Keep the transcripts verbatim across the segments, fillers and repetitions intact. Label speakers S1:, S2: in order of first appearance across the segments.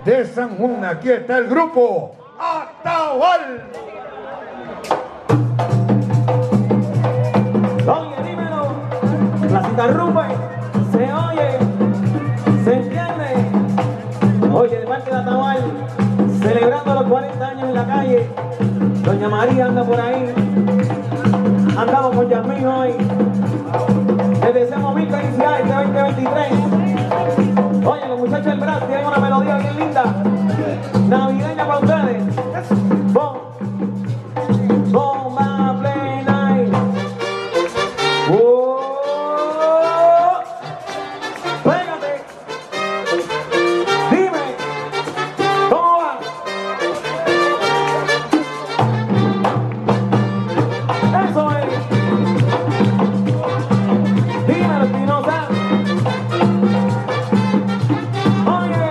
S1: de San Juan. Aquí está el grupo Atahual.
S2: Oye, dímelo, Placita Rumba, se oye, se entiende. Oye, de parte de Atahual, celebrando los cuarenta años en la calle. Doña María anda por ahí. Andamos con Yasmín hoy. Les deseamos mil felicidades este veinte veintitrés. Oye, los muchachos del Brasil tienen una melodía bien linda, navideña para ustedes. Bom, bomba plena. ¡Oh! ¡Pégate! Dime, ¿cómo va? Eso es. Dímelo, Espinosa. Oye,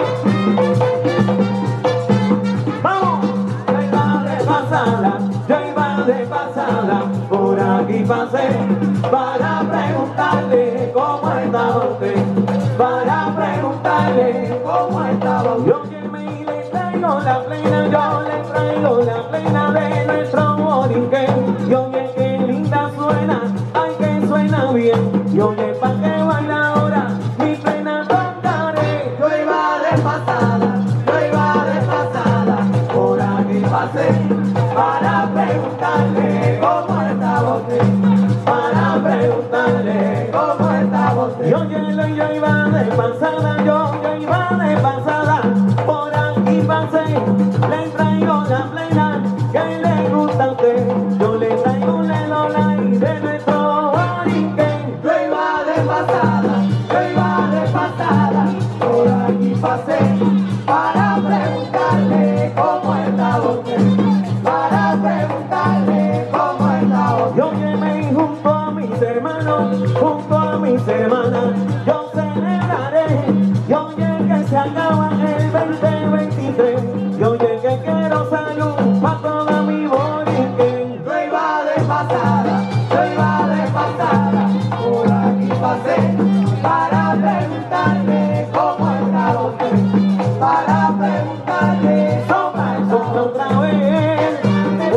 S2: vamos. Yo iba de pasada, yo iba de pasada, por aquí pasé para preguntarle cómo estaba usted, para preguntarle cómo estaba usted. Yo que me le traigo la plena, yo le traigo la plena de nuestro borinquen. Yo oye que linda suena, ay que suena bien. Yo oye pa' que baila ahora, mi plena tocaré. Yo iba de pasada, yo iba de pasada, por aquí pasé para preguntarle cómo estaba usted, para preguntarle cómo estaba usted. Yo, yo, yo iba de pasada, yo, yo iba de pasada, por aquí pasé, le traigo la plena que le gusta a usted. Yo le traigo un lelolay de nuestro borinquen. Yo iba de pasada, yo iba de pasada, por aquí pasé para preguntarle cómo estaba usted, para preguntarle cómo estaba usted. Yo llegué junto a mis hermanos, junto a mis hermanas, yo celebraré. Yo llegué que se acaba el veinte veintitrés. Yo llegué que quiero salud para toda mi borinquen. Yo iba de pasada, yo iba de pasada, por aquí pasé para preguntarle cómo estaba usted, para preguntarle sopla y sopla otra vez. Oh.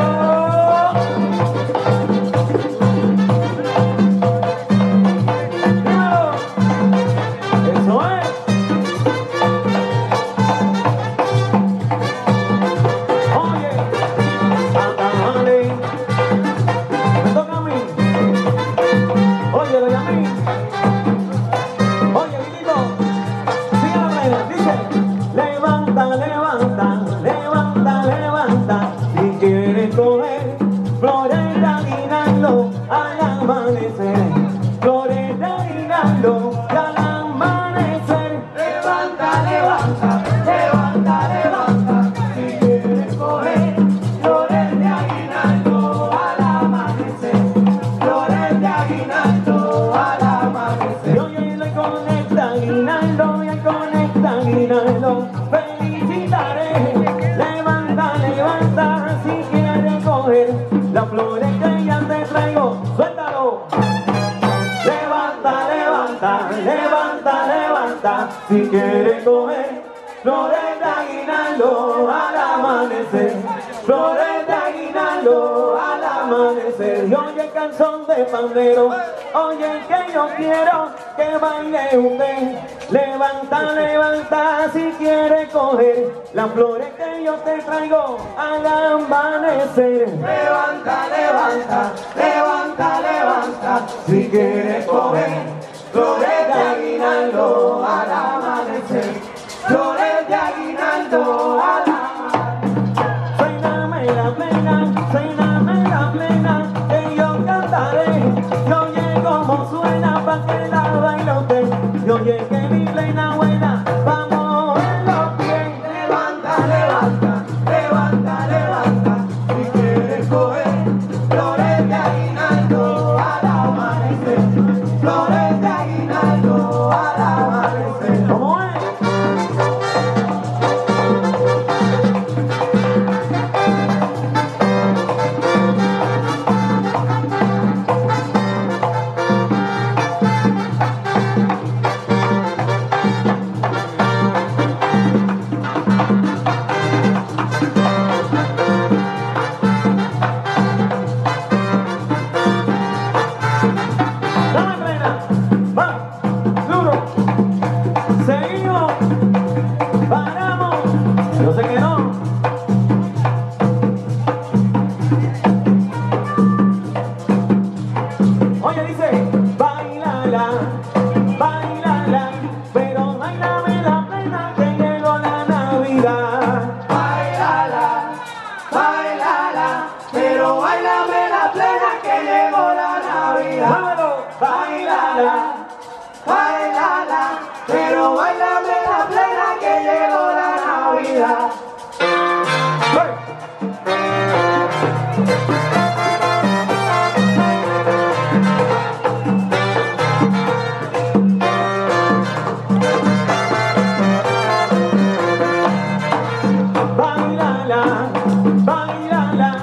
S2: Dímelo. Eso es. Oye, Atahual, me toca a mí. Oye, lo llamé. Oye, Guilito, sigue la plena, dice: levanta, levanta, levanta, levanta, si quieres coger flores de aguinaldo al amanecer, flores de aguinaldo al amanecer. Levanta, levanta, levanta, levanta, si quieres coger flores de aguinaldo al amanecer, flores de aguinaldo al amanecer. Yo llego con esta aguinaldo y con esta aguinaldo felicitaré. Levanta, levanta, si quieres coger las flores que ya te traigo, suéltalo. Levanta, levanta, levanta, levanta, si quieres coger flores de aguinaldo al amanecer, flores de aguinaldo al amanecer. Y oye canción de pandero, oye que yo quiero que baile usted. Levanta, levanta, si quiere coger las flores que yo te traigo al amanecer. Levanta, levanta, levanta, levanta, si quieres coger flores de aguinaldo al amanecer, flores de aguinaldo al amanecer. Suéname la plena, suéname la plena, que yo cantaré. Yo oye como suena pa' que la baile usted. Yo oye que mi plena buena, vamos en los pies. Levanta, levanta, levanta, levanta, si quieres coger flores de aguinaldo al amanecer, flores de aguinaldo al amanecer. ¿Cómo es? Navidad. Bailala, bailala,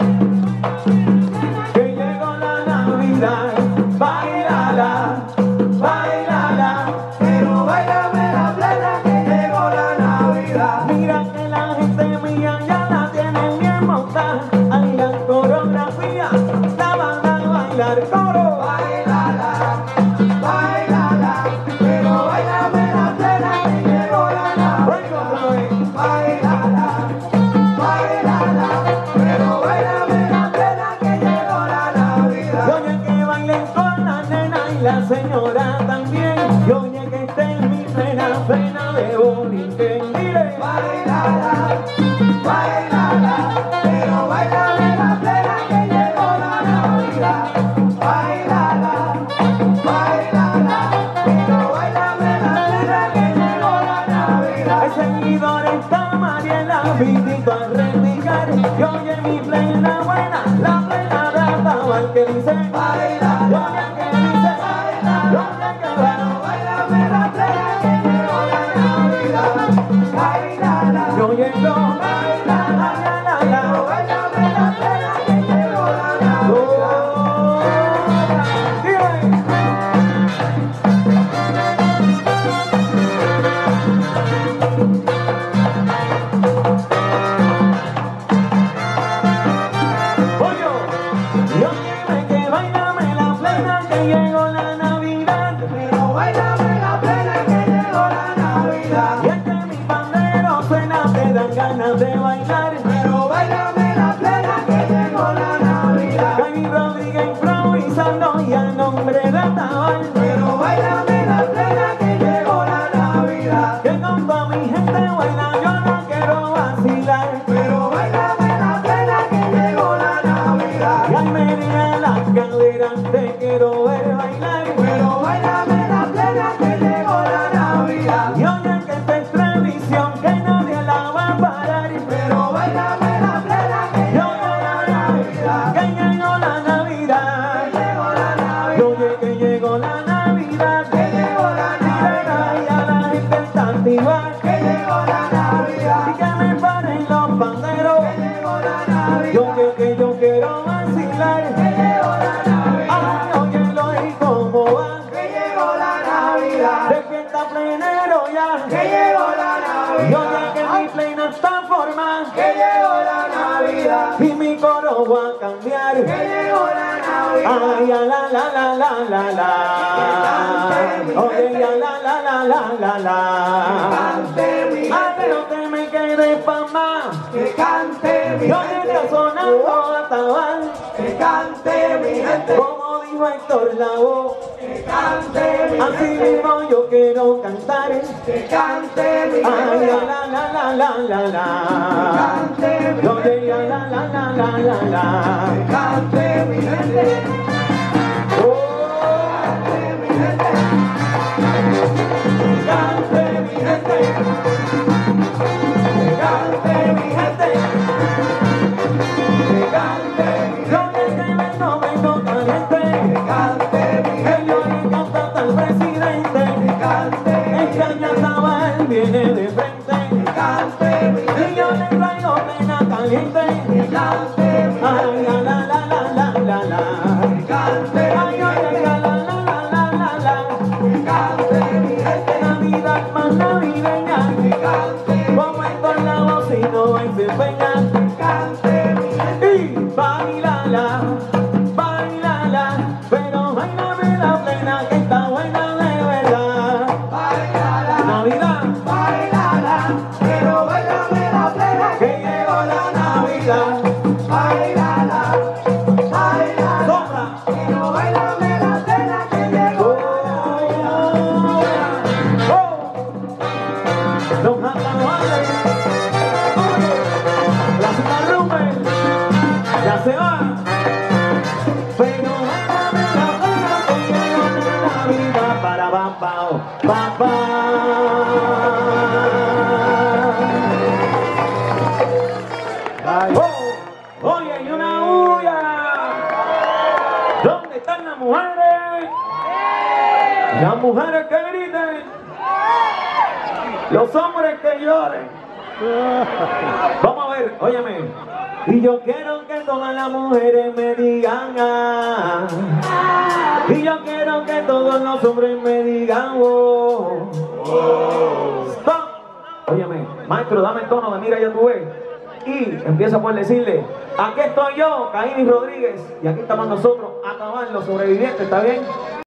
S2: que llegó la Navidad. Bailala, bailala, pero bailame la plena que llegó la Navidad. Mira que la gente mía ya la tiene bien montada. Hay la coreografía, la van a bailar coro. Bailala, bailala, pero bailame la plena que llegó la Navidad. Bailala, bailala, pero bailame la plena que llegó la Navidad. Y oye que bailen con la nena y la señora también. Y oye que esté en mi plena plena de Borinquen. Dile, bailala, bailala, pero bailame la plena que llegó la Navidad. Bailala, bailala, pero bailame la plena que llegó la Navidad. El seguidor está Mariela, invito a rendicar. Y oye mi plena buena, la plena de Atabal que dice baila, y oye que dice baila, y oye que bueno, bailame la plena que llegó la Navidad. Bailala, y oye lo baila, la la la la, bailame la plena que llegó la Navidad. Dile. Oye, y óyeme que bailame la plena que llegó la Navidad. Pero bailame la plena que llegó la Navidad. Y es que mi pandero suena, te dan ganas de bailar. Pero bailame la plena que llegó la Navidad. Cani Rodríguez improvisando y al nombre de Atabal. Pero bailame la plena que llegó la Navidad. Que con toda mi gente buena yo no quiero vacilar. Pero bailame la plena que llegó la Navidad. Y al menear las caderas te quiero ver bailar. Pero bailame la plena que llegó la Navidad. Y oye que esta es tradición que nadie la va a parar. Pero bailame la plena que llegó la Navidad. Que llegó la Navidad. Que llegó la Navidad. Y oye que llegó la Navidad. Que llegó la Navidad. Y a la gente está activa. Que llegó la Navidad. Y que me paren los panderos. Que llegó la Navidad. Y oye que yo quiero vacilar. Que llegó la Navidad. Ay, óyelo y cómo va. Que llegó la Navidad. De fiesta plenero ya. Que llegó la Navidad. Y oye que mi plena está formada. Que llegó la Navidad. Y mi coro va a cambiar. Que llegó la Navidad. Ay, a la la la la la la. Oye, a la la la la la la. Ay, no te me quedes pa' más. Que cante mi gente. Oye, está sonando Atabal. Que cante mi gente. Como dijo Héctor Lavoe. Que cante mi gente. Así mismo yo quiero cantar. Que cante mi gente. Ay, a la la la la la la. Que cante mi gente. Oye, a la la la la la la. Que cante mi gente. Oh, cante mi gente. Cante mi gente. Cante mi gente. Que cante mi gente. Yo que vengo, vengo caliente. Que cante mi gente. Yo le canto hasta al presidente. Que cante. Este año Atabal viene de frente. Que cante mi gente. Y yo le traigo plena caliente. Que cante mi gente. Ay, la la la la la la la. Que cante. Ay, oye, la la la la la la la. Que cante mi gente. Navidad más navideña. Que cante. Como Héctor Lavoe si no hay se empeña. Que cante mi gente. Y bailala, bailala, pero bailame la plena que está buena de verdad. Bailala, Navidad, bailala, pero bailame la plena que llegó la Navidad. Bailala, compadre. Vamos a ver, óyeme. Y yo quiero que todas las mujeres me digan ah. Y yo quiero que todos los hombres me digan oh. Stop. Óyeme, maestro, dame el tono de mira ya tú ves. Y empieza por decirle, aquí estoy yo, Caín y Rodríguez, y aquí estamos nosotros, acabar los sobrevivientes, ¿está bien?